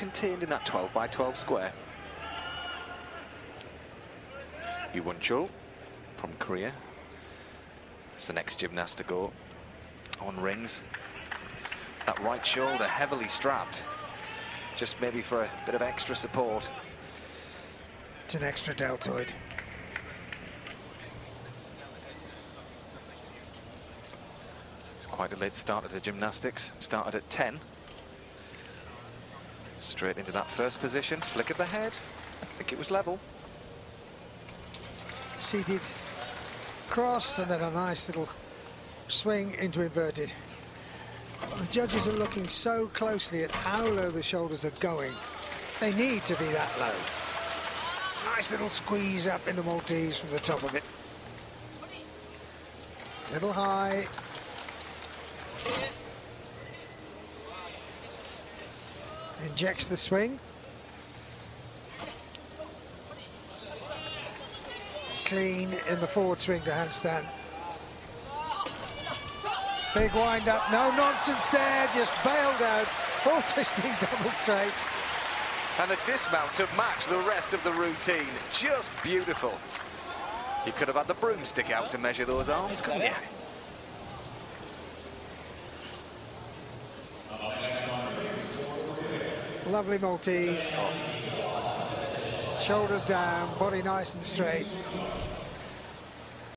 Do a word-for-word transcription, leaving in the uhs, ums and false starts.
contained in that twelve by twelve square. Yu Won-chul from Korea is the next gymnast to go on rings. That right shoulder heavily strapped, just maybe for a bit of extra support. It's an extra deltoid. It's quite a late start to gymnastics. Started at ten. Straight into that first position, flick of the head. I think it was level. Seated, crossed, and then a nice little swing into inverted. The judges are looking so closely at how low the shoulders are going. They need to be that low. Nice little squeeze up into Maltese from the top of it. Little high. Injects the swing. Clean in the forward swing to handstand. Big wind up, no nonsense there, just bailed out. Full twisting double straight. And a dismount to match the rest of the routine. Just beautiful. You could have had the broomstick out to measure those arms, couldn't you? Lovely Maltese. Shoulders down, body nice and straight.